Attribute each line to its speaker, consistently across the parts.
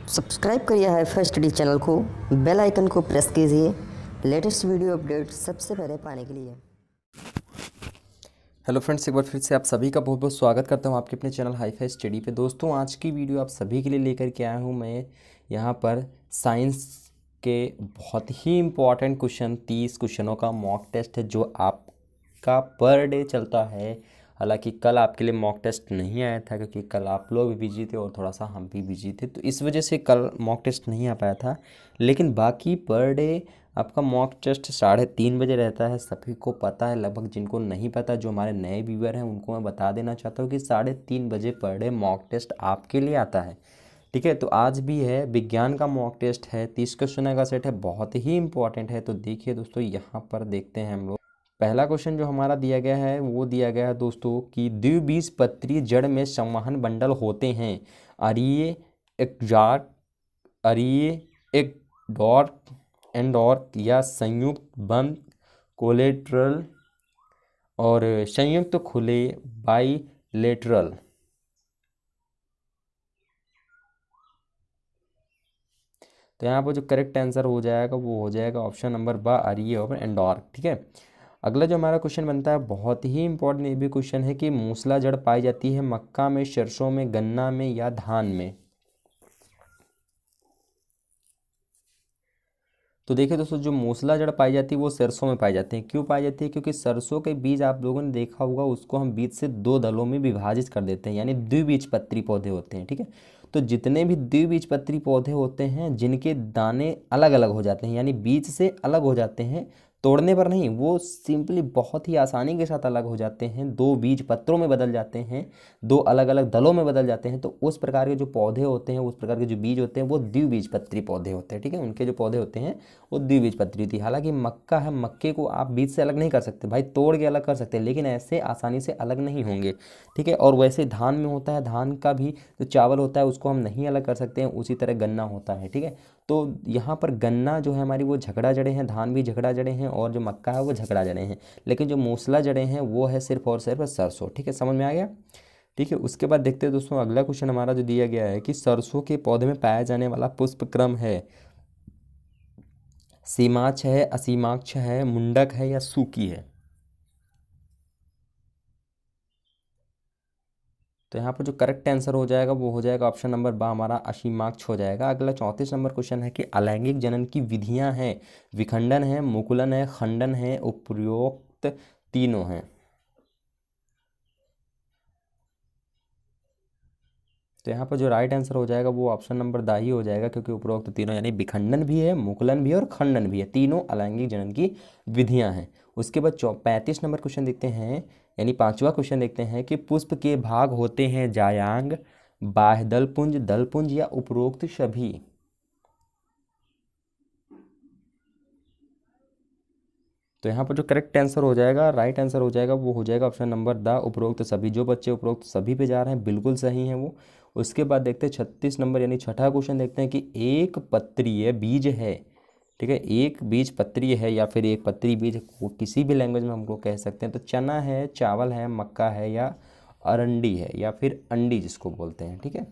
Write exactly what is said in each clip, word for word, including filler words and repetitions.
Speaker 1: Subscribe करिए Hi Fi Study channel को, bell icon को प्रेस कीजिए लेटेस्ट वीडियो अपडेट सबसे पहले पाने के लिए।
Speaker 2: हेलो फ्रेंड्स, एक बार फिर से आप सभी का बहुत बहुत स्वागत करता हूं आपके अपने चैनल हाई फाई स्टडी पे। दोस्तों, आज की वीडियो आप सभी के लिए लेकर के आया हूं मैं यहाँ पर साइंस के बहुत ही इम्पॉर्टेंट क्वेश्चन, तीस क्वेश्चनों का मॉक टेस्ट है जो आपका पर डे चलता है। हालांकि कल आपके लिए मॉक टेस्ट नहीं आया था क्योंकि कल आप लोग भी बिजी थे और थोड़ा सा हम भी बिजी थे, तो इस वजह से कल मॉक टेस्ट नहीं आ पाया था। लेकिन बाकी पर डे आपका मॉक टेस्ट साढ़े तीन बजे रहता है, सभी को पता है। लगभग जिनको नहीं पता, जो हमारे नए व्यूअर हैं, उनको मैं बता देना चाहता हूँ कि साढ़े तीन बजे पर डे मॉक टेस्ट आपके लिए आता है। ठीक है, तो आज भी है, विज्ञान का मॉक टेस्ट है, तीस क्वेश्चन का सेट है, बहुत ही इंपॉर्टेंट है। तो देखिए दोस्तों, यहाँ पर देखते हैं हम लोग। पहला क्वेश्चन जो हमारा दिया गया है वो दिया गया है दोस्तों कि द्विबीजपत्री जड़ में संवहन बंडल होते हैं। अरीय, एक्जाट, अरीय, एक डॉर्क, एंडॉर्क या संयुक्त बंद कोलेट्रल और संयुक्त खुले बाइलेटरल। तो यहाँ पर जो करेक्ट आंसर हो जाएगा वो हो जाएगा ऑप्शन नंबर बा, अरीय और एंडॉर्क। ठीक है, अगला जो हमारा क्वेश्चन बनता है बहुत ही इंपॉर्टेंट ये भी क्वेश्चन है कि मूसला जड़ पाई जाती है मक्का में, सरसों में, गन्ना में या धान में। तो देखिए दोस्तों, जो मूसला जड़ पाई जाती है वो सरसों में पाई जाती है। क्यों पाई जाती है? क्योंकि सरसों के बीज आप लोगों ने देखा होगा, उसको हम बीज से दो दलों में विभाजित कर देते हैं, यानी द्विबीजपत्री पौधे होते हैं। ठीक है, तो जितने भी द्विबीजपत्री पौधे होते हैं जिनके दाने अलग अलग हो जाते हैं, यानी बीज से अलग हो जाते हैं, तोड़ने पर नहीं, वो सिंपली बहुत ही आसानी के साथ अलग हो जाते हैं, दो बीज पत्रों में बदल जाते हैं, दो अलग अलग दलों में बदल जाते हैं। तो उस प्रकार के जो पौधे होते हैं, उस प्रकार के जो बीज होते हैं, वो द्विबीजपत्री पौधे होते हैं। ठीक है, उनके जो पौधे होते हैं वो द्विबीजपत्री थी। हालांकि मक्का है, मक्के को आप बीज से अलग नहीं कर सकते भाई, तोड़ के अलग कर सकते हैं, लेकिन ऐसे आसानी से अलग नहीं होंगे। ठीक है, और वैसे धान में होता है, धान का भी जो चावल होता है उसको हम नहीं अलग कर सकते हैं, उसी तरह गन्ना होता है। ठीक है, तो यहाँ पर गन्ना जो है हमारी वो झगड़ा जड़ें हैं, धान भी झगड़ा जड़ें हैं, और जो मक्का है वो झगड़ा जड़ें हैं, लेकिन जो मूसला जड़ें हैं वो है सिर्फ और सिर्फ सरसों। ठीक है, समझ में आ गया? ठीक है, उसके बाद देखते हैं दोस्तों, अगला क्वेश्चन हमारा जो दिया गया है कि सरसों के पौधे में पाया जाने वाला पुष्प क्रम है, सीमाक्ष है, असीमाक्ष है, मुंडक है या सूकी है। तो यहाँ पर जो करेक्ट आंसर हो जाएगा वो हो जाएगा ऑप्शन नंबर बा, हमारा असीमाक्ष हो जाएगा। अगला चौंतीस नंबर क्वेश्चन है कि अलैंगिक जनन की विधियां हैं, विखंडन है, मुकुलन है, खंडन है, उपरोक्त तीनों हैं। तो यहाँ पर जो राइट आंसर हो जाएगा वो ऑप्शन नंबर दा ही हो जाएगा, क्योंकि उपरोक्त तीनों यानी विखंडन भी है, मुकुलन भी है और खंडन भी है, तीनों अलैंगिक जनन की विधियां हैं। उसके बाद चौ पैंतीस नंबर क्वेश्चन देखते हैं, यानी पांचवा क्वेश्चन देखते हैं कि पुष्प के भाग होते हैं जायांग, बाह्य दलपुंज, दलपुंज या उपरोक्त सभी। तो यहाँ पर जो करेक्ट आंसर हो जाएगा, राइट आंसर हो जाएगा, वो हो जाएगा ऑप्शन नंबर द, उपरोक्त सभी। जो बच्चे उपरोक्त सभी पे जा रहे हैं बिल्कुल सही हैं वो। उसके बाद देखते हैं छत्तीस नंबर यानी छठा क्वेश्चन देखते हैं कि एक पत्रीय बीज है। ठीक है, एक बीज पत्रीय है या फिर एक पत्री बीज, किसी भी लैंग्वेज में हमको कह सकते हैं। तो चना है, चावल है, मक्का है या अरंडी है या फिर अंडी जिसको बोलते हैं। ठीक है,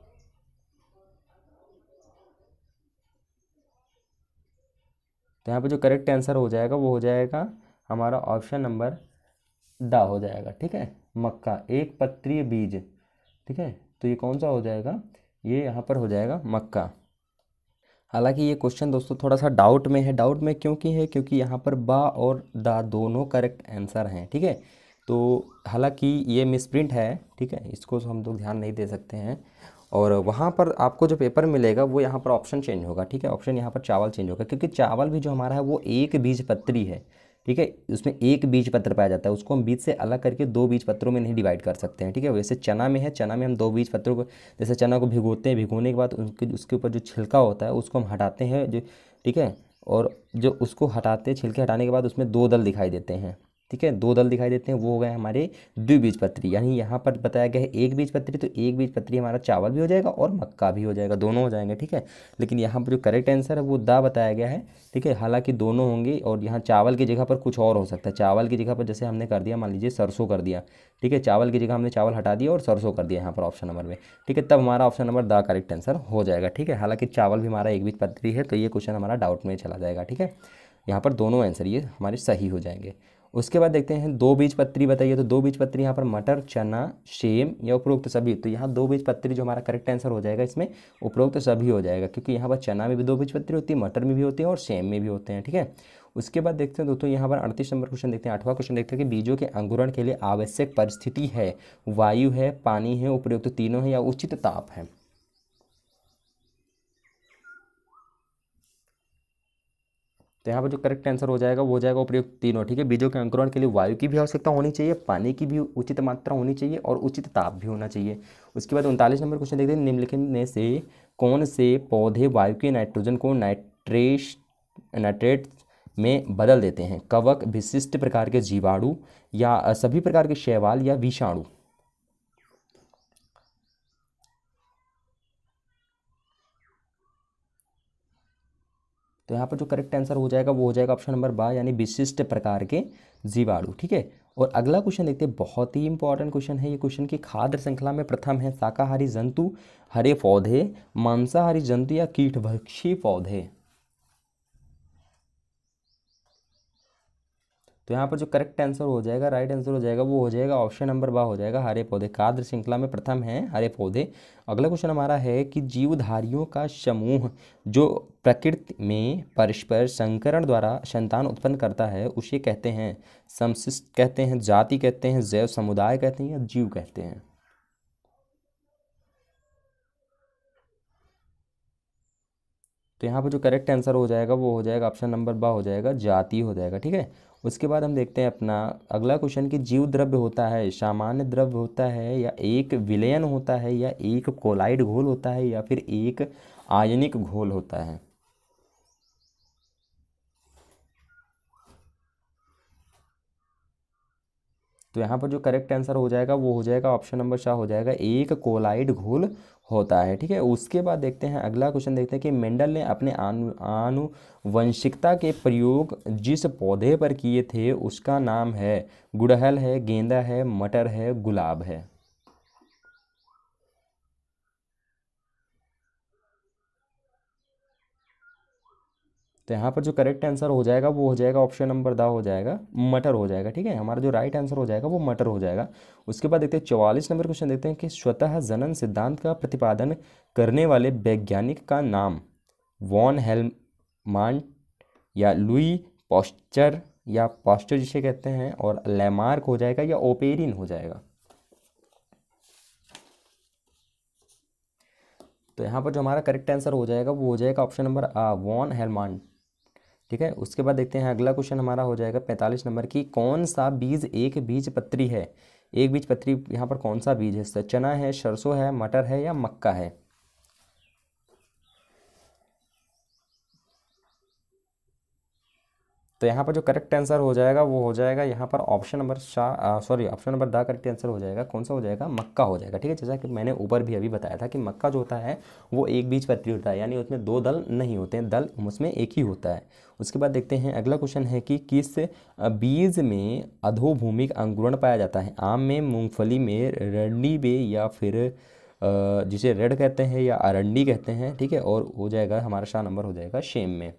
Speaker 2: तो यहाँ पे जो करेक्ट आंसर हो जाएगा वो हो जाएगा हमारा ऑप्शन नंबर दा हो जाएगा। ठीक है, मक्का, एक पत्रीय बीज। ठीक है, तो ये कौन सा हो जाएगा? ये यहाँ पर हो जाएगा मक्का। हालांकि ये क्वेश्चन दोस्तों थोड़ा सा डाउट में है। डाउट में क्योंकि है? क्योंकि यहाँ पर बा और दा दोनों करेक्ट आंसर हैं। ठीक है, तो हालांकि ये मिसप्रिंट है। ठीक है, इसको हम लोग ध्यान नहीं दे सकते हैं, और वहाँ पर आपको जो पेपर मिलेगा वो यहाँ पर ऑप्शन चेंज होगा। ठीक है, ऑप्शन यहाँ पर चावल चेंज होगा, क्योंकि चावल भी जो हमारा है वो एक बीज पत्री है। ठीक है, उसमें एक बीज पत्र पाया जाता है, उसको हम बीज से अलग करके दो बीज पत्रों में नहीं डिवाइड कर सकते हैं। ठीक है, वैसे चना में है, चना में हम दो बीज पत्रों को, जैसे चना को भिगोते हैं, भिगोने के बाद उनके उसके ऊपर जो छिलका होता है उसको हम हटाते हैं जो। ठीक है, और जो उसको हटाते हैं, छिलके हटाने के बाद उसमें दो दल दिखाई देते हैं। ठीक है, दो दल दिखाई देते हैं, वो हो गए हमारे द्विबीजपत्री। यानी यहाँ पर बताया गया है एक बीजपत्री, तो एक बीजपत्री हमारा चावल भी हो जाएगा और मक्का भी हो जाएगा, दोनों हो जाएंगे। ठीक है, लेकिन यहाँ पर जो करेक्ट आंसर है वो दा बताया गया है। ठीक है, हालांकि दोनों होंगे और यहाँ चावल की जगह पर कुछ और हो सकता है। चावल की जगह पर जैसे हमने कर दिया, मान लीजिए सरसों कर दिया। ठीक है, चावल की जगह हमने चावल हटा दिया और सरसों कर दिया यहाँ पर ऑप्शन नंबर में। ठीक है, तब हमारा option number D correct answer हो जाएगा। ठीक है, हालांकि चावल भी हमारा एक बीजपत्री है, तो ये क्वेश्चन हमारा डाउट में चला जाएगा। ठीक है, यहाँ पर दोनों आंसर ये हमारे सही हो जाएंगे। उसके बाद देखते हैं दो बीजपत्री बताइए, तो दो बीजपत्री यहाँ पर मटर, चना, सेम या उपरोक्त सभी। तो यहाँ दो बीजपत्री जो हमारा करेक्ट आंसर हो जाएगा, इसमें उपरोक्त सभी हो जाएगा, क्योंकि यहाँ पर चना में भी दो बीजपत्री होती है, मटर में भी होती है और सेम में भी होते हैं। ठीक है, उसके बाद देखते हैं दोस्तों यहाँ पर अड़तीस नंबर क्वेश्चन देखते हैं। आठवां क्वेश्चन देखते हैं कि बीजों के अंकुरण के लिए आवश्यक परिस्थिति है, वायु है, पानी है, उपरोक्त तीनों है या उचित ताप है। तो यहाँ पर जो करेक्ट आंसर हो जाएगा वो हो जाएगा उपयुक्त तीनों। ठीक है, बीजों के अंकुरण के लिए वायु की भी आवश्यकता होनी चाहिए, पानी की भी उचित मात्रा होनी चाहिए और उचित ताप भी होना चाहिए। उसके बाद उनतालीस नंबर क्वेश्चन देखते हैं, निम्नलिखित में से कौन से पौधे वायु के नाइट्रोजन को नाइट्रेट नाइट्रेट में बदल देते हैं। कवक, विशिष्ट प्रकार के जीवाणु या सभी प्रकार के शैवाल या विषाणु। तो यहाँ पर जो करेक्ट आंसर हो जाएगा वो हो जाएगा ऑप्शन नंबर बा, यानी विशिष्ट प्रकार के जीवाणु। ठीक है, और अगला क्वेश्चन देखते हैं, बहुत ही इंपॉर्टेंट क्वेश्चन है ये क्वेश्चन की खाद्य श्रृंखला में प्रथम है शाकाहारी जंतु, हरे पौधे, मांसाहारी जंतु या कीटभक्षी पौधे। तो यहाँ पर जो करेक्ट आंसर हो जाएगा, राइट आंसर हो जाएगा, वो हो जाएगा ऑप्शन नंबर बा हो जाएगा, हरे पौधे। खाद्य श्रृंखला में प्रथम है हरे पौधे। अगला क्वेश्चन हमारा है कि जीवधारियों का समूह जो प्रकृति में परस्पर संकरण द्वारा संतान उत्पन्न करता है उसे कहते हैं समशिष्ट कहते हैं, जाति कहते हैं, जैव समुदाय कहते हैं या जीव कहते हैं। तो यहाँ पर जो करेक्ट आंसर हो जाएगा वो हो जाएगा ऑप्शन नंबर बा हो जाएगा, जाति हो जाएगा। ठीक है, उसके बाद हम देखते हैं अपना अगला क्वेश्चन कि जीव द्रव्य होता है सामान्य द्रव्य होता है या एक विलयन होता है या एक कोलाइड घोल होता है या फिर एक आयनिक घोल होता है। तो यहाँ पर जो करेक्ट आंसर हो जाएगा वो हो जाएगा ऑप्शन नंबर शाह हो जाएगा, एक कोलाइड घोल होता है। ठीक है, उसके बाद देखते हैं अगला क्वेश्चन देखते हैं कि मेंडल ने अपने आनु आनुवंशिकता के प्रयोग जिस पौधे पर किए थे उसका नाम है गुड़हल है, गेंदा है, मटर है, गुलाब है। तो यहाँ पर जो करेक्ट आंसर हो जाएगा वो हो जाएगा ऑप्शन नंबर दा हो जाएगा, मटर हो जाएगा। ठीक है, हमारा जो राइट आंसर हो जाएगा वो मटर हो जाएगा। उसके बाद देखते हैं चौवालीस नंबर क्वेश्चन देखते हैं कि स्वतः जनन सिद्धांत का प्रतिपादन करने वाले वैज्ञानिक का नाम वॉन हेलमांट या लुई पॉस्चर या पॉस्चर जिसे कहते हैं और लैमार्क हो जाएगा या ओपेरिन हो जाएगा। तो यहाँ पर जो हमारा करेक्ट आंसर हो जाएगा वो हो जाएगा option number A, Van Helmont. ठीक है, उसके बाद देखते हैं अगला क्वेश्चन हमारा हो जाएगा पैंतालीस नंबर की, कौन सा बीज एक बीज पत्री है। एक बीज पत्री यहाँ पर कौन सा बीज है, चना है, सरसों है, मटर है या मक्का है। तो यहाँ पर जो करेक्ट आंसर हो जाएगा वो हो जाएगा यहाँ पर ऑप्शन नंबर शाह sorry option number D correct answer हो जाएगा, कौन सा हो जाएगा, मक्का हो जाएगा। ठीक है, जैसा कि मैंने ऊपर भी अभी बताया था कि मक्का जो होता है वो एक बीज पत्री होता है, यानी उसमें दो दल नहीं होते हैं, दल उसमें एक ही होता है। उसके बाद देखते हैं अगला क्वेश्चन है कि किस बीज में अधोभूमिक अंकुरण पाया जाता है। आम में, मूंगफली में, रंडी में या फिर जिसे रेड कहते हैं या अरंडी कहते हैं। ठीक है, और हो जाएगा हमारा शाह नंबर हो जाएगा शेम में।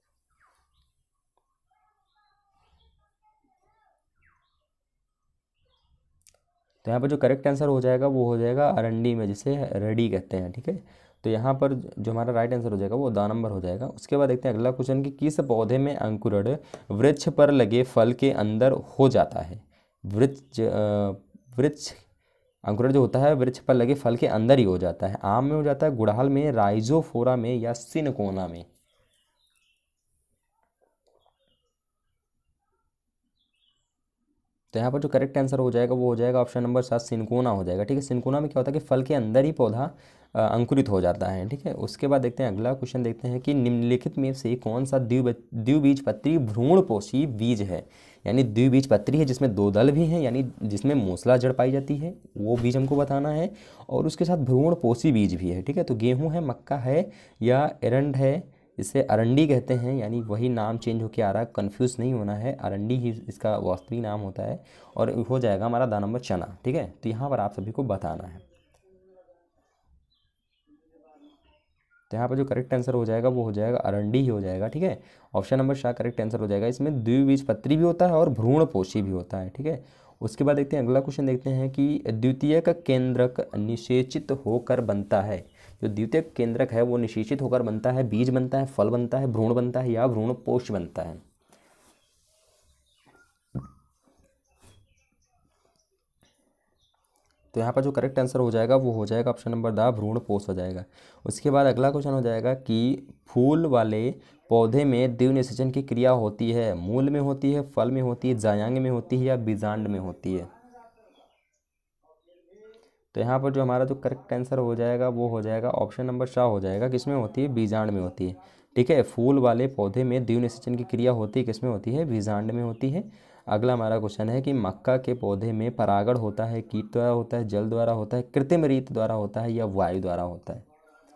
Speaker 2: तो यहाँ पर जो करेक्ट आंसर हो जाएगा वो हो जाएगा अरंडी में, जिसे रेडी कहते हैं। ठीक है, तो यहाँ पर जो हमारा राइट आंसर हो जाएगा वो दा नंबर हो जाएगा। उसके बाद देखते हैं अगला क्वेश्चन कि किस पौधे में अंकुरण वृक्ष पर लगे फल के अंदर हो जाता है। वृक्ष वृक्ष अंकुरण जो होता है वृक्ष पर लगे फल के अंदर ही हो जाता है। आम में हो जाता है, गुड़हल में, राइजोफोरा में या सिनकोना में। तो यहाँ पर जो करेक्ट आंसर हो जाएगा वो हो जाएगा ऑप्शन नंबर सात, सिनकोना हो जाएगा। ठीक है, सिनकोना में क्या होता है कि फल के अंदर ही पौधा अंकुरित हो जाता है। ठीक है, उसके बाद देखते हैं अगला क्वेश्चन, देखते हैं कि निम्नलिखित में से कौन सा द्विब द्विबीजपत्री भ्रूणपोषी बीज है। यानी द्विबीजपत्री है जिसमें दो दल भी हैं, यानी जिसमें मूसला जड़ पाई जाती है, वो बीज हमको बताना है, और उसके साथ भ्रूणपोषी बीज भी है। ठीक है, तो गेहूं है, मक्का है, या एरंड है, इसे अरंडी कहते हैं, यानी वही नाम चेंज होकर आ रहा है, कन्फ्यूज़ नहीं होना है, अरंडी ही इसका वास्तविक नाम होता है, और हो जाएगा हमारा दान नंबर चना। ठीक है, तो यहाँ पर आप सभी को बताना है। तो यहाँ पर जो करेक्ट आंसर हो जाएगा वो हो जाएगा अरंडी ही हो जाएगा। ठीक है, ऑप्शन नंबर शाह करेक्ट आंसर हो जाएगा। इसमें द्विबीजपत्री भी होता है और भ्रूणपोषी भी होता है। ठीक है, उसके बाद देखते हैं अगला क्वेश्चन, देखते हैं कि द्वितीयक केंद्रक निषेचित होकर बनता है। जो द्वितीयक केंद्रक है वो निषेचित होकर बनता है, बीज बनता है, फल बनता है, भ्रूण बनता है, या भ्रूणपोष बनता है। तो यहाँ पर जो करेक्ट आंसर हो जाएगा वो हो जाएगा ऑप्शन नंबर द भ्रूणपोष हो जाएगा। उसके बाद अगला क्वेश्चन हो जाएगा कि फूल वाले पौधे में द्विनिषेचन की क्रिया होती है, मूल में होती है, फल में होती है, जायांग में होती है, या बीजांड में होती है। तो यहाँ पर जो हमारा जो करेक्ट आंसर हो जाएगा वो हो जाएगा ऑप्शन नंबर शाह हो जाएगा। किसमें होती है? बीजांड में होती है। ठीक है, फूल वाले पौधे में द्विनिषेचन की क्रिया होती है, किसमें होती है? बीजांड में होती है। अगला हमारा क्वेश्चन है कि मक्का के पौधे में परागण होता है, कीट द्वारा होता है, जल द्वारा होता है, कृत्रिम रीत द्वारा होता है, या वायु द्वारा होता है।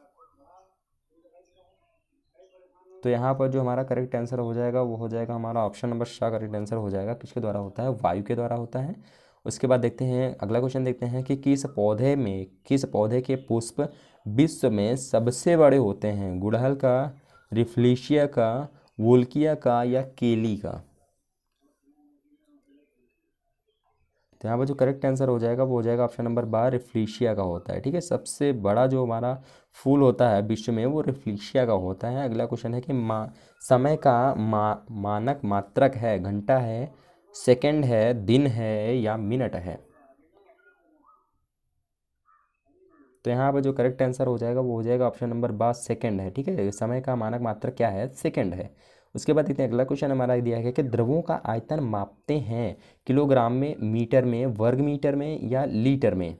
Speaker 2: तो यहाँ पर जो हमारा करेक्ट आंसर हो जाएगा वो हो जाएगा हमारा ऑप्शन नंबर शाह करेक्ट आंसर हो जाएगा। किसके द्वारा होता है? वायु के द्वारा होता है। उसके बाद देखते हैं अगला क्वेश्चन, देखते हैं कि किस पौधे में किस पौधे के पुष्प विश्व में सबसे बड़े होते हैं? गुड़हल का, रिफ्लेशिया का, वोल्किया का, या केली का। तो यहाँ पर जो करेक्ट आंसर हो जाएगा वो हो जाएगा ऑप्शन नंबर बार, रिफ्लेशिया का होता है। ठीक है, सबसे बड़ा जो हमारा फूल होता है विश्व में वो रिफ्लेशिया का होता है। अगला क्वेश्चन है कि मा समय का मा, मानक मात्रक है, घंटा है, सेकंड है, दिन है, या मिनट है। तो यहाँ पर जो करेक्ट आंसर हो जाएगा वो हो जाएगा ऑप्शन नंबर बा, सेकंड है। ठीक है, समय का मानक मात्रक क्या है? सेकंड है। उसके बाद देखते हैं अगला क्वेश्चन हमारा दिया गया कि द्रवों का आयतन मापते हैं किलोग्राम में, मीटर में, वर्ग मीटर में, या लीटर में।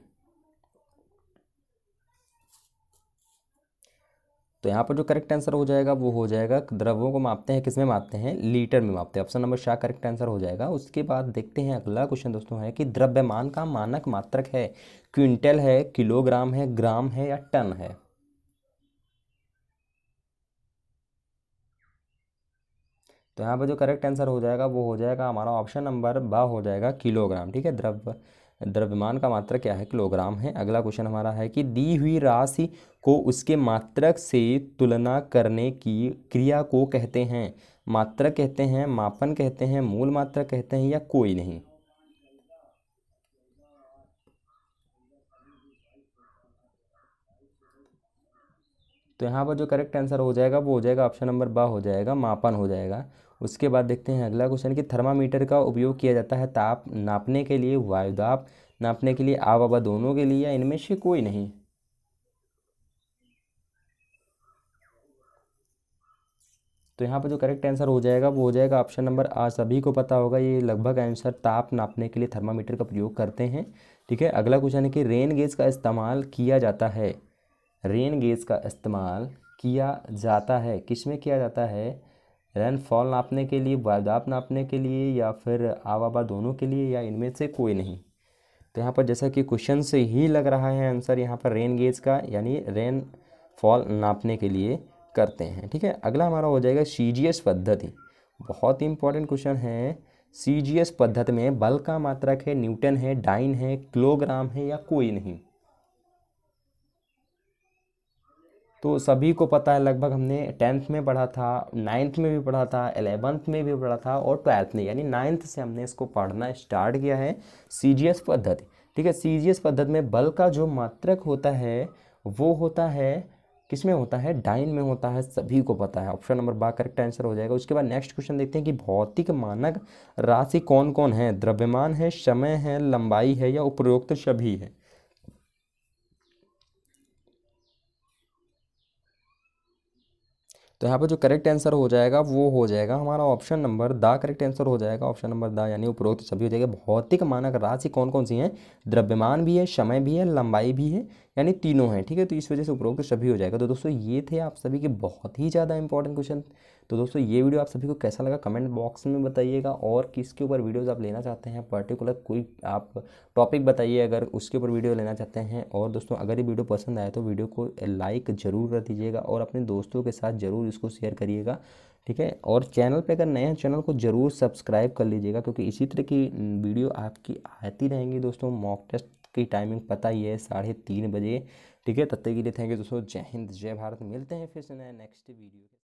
Speaker 2: तो यहाँ पर जो करेक्ट आंसर हो जाएगा वो हो जाएगा द्रव्यों को मापते हैं, किसमें मापते हैं? लीटर में मापते हैं। ऑप्शन नंबर शाह करेक्ट आंसर हो जाएगा। उसके बाद देखते हैं अगला क्वेश्चन दोस्तों है कि द्रव्यमान का मानक मात्रक है, क्विंटल है, किलोग्राम है, ग्राम है, या टन है। तो यहाँ पर जो करेक्ट आंसर हो जाएगा वो हो जाएगा हमारा ऑप्शन नंबर बा हो जाएगा, किलोग्राम। ठीक है, द्रव्य द्रव्यमान का मात्रक क्या है? किलोग्राम है। अगला क्वेश्चन हमारा है कि दी हुई राशि को उसके मात्रक से तुलना करने की क्रिया को कहते हैं? मात्रक कहते हैं, मापन कहते हैं, मूल मात्रक कहते हैं, या कोई नहीं। तो यहाँ पर जो करेक्ट आंसर हो जाएगा वो हो जाएगा ऑप्शन नंबर बा हो जाएगा, मापन हो जाएगा। उसके बाद देखते हैं अगला क्वेश्चन कि थर्मामीटर का उपयोग किया जाता है ताप नापने के लिए, वायुदाब नापने के लिए, आब हवा दोनों के लिए, या इनमें से कोई नहीं। तो यहाँ पर जो करेक्ट आंसर हो जाएगा वो हो जाएगा ऑप्शन नंबर आ। सभी को पता होगा ये लगभग आंसर, ताप नापने के लिए थर्मामीटर का प्रयोग करते हैं। ठीक है, अगला क्वेश्चन है कि रेन गेज का इस्तेमाल किया जाता है। रेन गेज का इस्तेमाल किया जाता है, किस में किया जाता है? रेनफॉल नापने के लिए, वायुदाब नापने के लिए, या फिर आब हवा दोनों के लिए, या इनमें से कोई नहीं। तो यहाँ पर जैसा कि क्वेश्चन से ही लग रहा है आंसर, यहाँ पर रेन गेज का यानी रेनफॉल नापने के लिए करते हैं। ठीक है, अगला हमारा हो जाएगा सी जी एस पद्धति। बहुत ही इंपॉर्टेंट क्वेश्चन है। सी जी एस पद्धति में बल का मात्रक है, न्यूटन है, डाइन है, किलोग्राम है, या कोई नहीं। तो सभी को पता है, लगभग हमने टेंथ में पढ़ा था, नाइन्थ में भी पढ़ा था, एलेवंथ में भी पढ़ा था, और ट्वेल्थ में, यानी नाइन्थ से हमने इसको पढ़ना स्टार्ट किया है, सी जी एस पद्धति। ठीक है, सी जी एस पद्धति में बल का जो मात्रक होता है वो होता है, किसमें होता है? डाइन में होता है, सभी को पता है। Option number B correct answer हो जाएगा। उसके बाद नेक्स्ट क्वेश्चन देखते हैं कि भौतिक मानक राशि कौन कौन है? द्रव्यमान है, समय है, लंबाई है, या उपरोक्त सभी है। तो यहाँ पर जो करेक्ट आंसर हो जाएगा वो हो जाएगा हमारा option number D correct answer हो जाएगा। ऑप्शन नंबर दा यानी उपरोक्त सभी हो जाएगा। भौतिक मानक राशि कौन कौन सी हैं? द्रव्यमान भी है, समय भी है, लंबाई भी है, यानी तीनों हैं, ठीक है। तो इस वजह से उपरोक्त सभी हो जाएगा। तो दोस्तों ये थे आप सभी के बहुत ही ज़्यादा इंपॉर्टेंट क्वेश्चन। तो दोस्तों ये वीडियो आप सभी को कैसा लगा कमेंट बॉक्स में बताइएगा, और किसके ऊपर वीडियोस आप लेना चाहते हैं, पर्टिकुलर कोई आप टॉपिक बताइए अगर उसके ऊपर वीडियो लेना चाहते हैं। और दोस्तों अगर ये वीडियो पसंद आए तो वीडियो को लाइक ज़रूर कर दीजिएगा और अपने दोस्तों के साथ ज़रूर इसको शेयर करिएगा, ठीक है। और चैनल पे अगर नए हैं चैनल को ज़रूर सब्सक्राइब कर लीजिएगा, क्योंकि इसी तरह की वीडियो आपकी आती रहेंगी दोस्तों। मॉक टेस्ट की टाइमिंग पता ही है, साढ़े तीन बजे, ठीक है। तब तक के लिए थैंक यू दोस्तों। जय हिंद, जय भारत। मिलते हैं फिर से नए नेक्स्ट वीडियो।